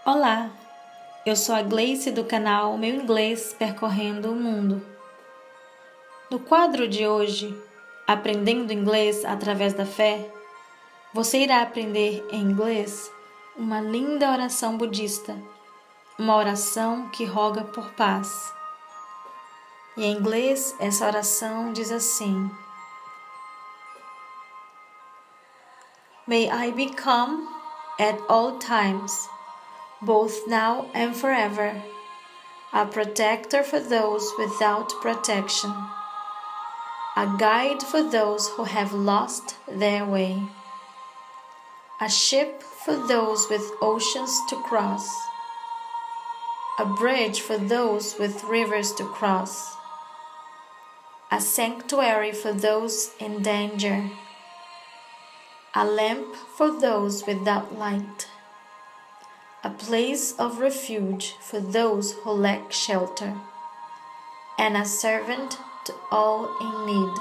Olá, eu sou a Gleice do canal Meu Inglês Percorrendo o Mundo. No quadro de hoje, Aprendendo Inglês através da Fé, você irá aprender em inglês uma linda oração budista, uma oração que roga por paz. E em inglês, essa oração diz assim: May I become, at all times, both now and forever, a protector for those without protection, a guide for those who have lost their way, a ship for those with oceans to cross, a bridge for those with rivers to cross, a sanctuary for those in danger, a lamp for those without light, a place of refuge for those who lack shelter, and a servant to all in need.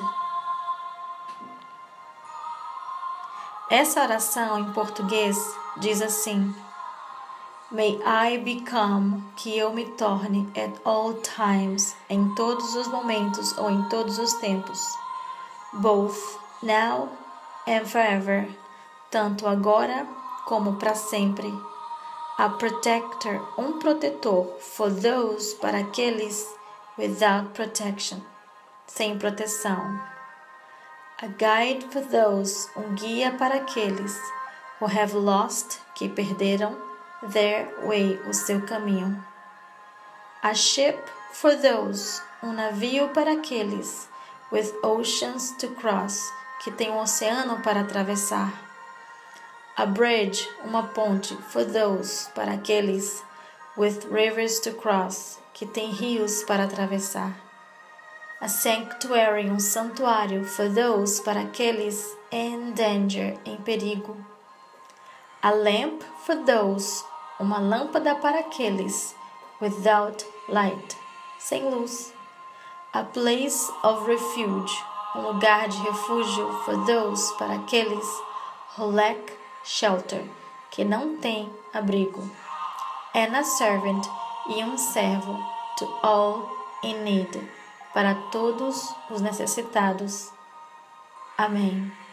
Essa oração em português diz assim: May I become, que eu me torne, at all times, em todos os momentos ou em todos os tempos, both now and forever, tanto agora como para sempre, a protector, protetor, for those, para aqueles, without protection, sem proteção. A guide for those, guia para aqueles, who have lost, que perderam, their way, o seu caminho. A ship for those, navio para aqueles, with oceans to cross, que tem oceano para atravessar. A bridge, ponte, for those, para aqueles, with rivers to cross, que tem rios para atravessar. A sanctuary, santuário, for those, para aqueles, in danger, em perigo. A lamp for those, lâmpada para aqueles, without light, sem luz. A place of refuge, lugar de refúgio, for those, para aqueles, who lack shelter, que não tem abrigo. And a servant, e servo, to all in need, para todos os necessitados. Amém.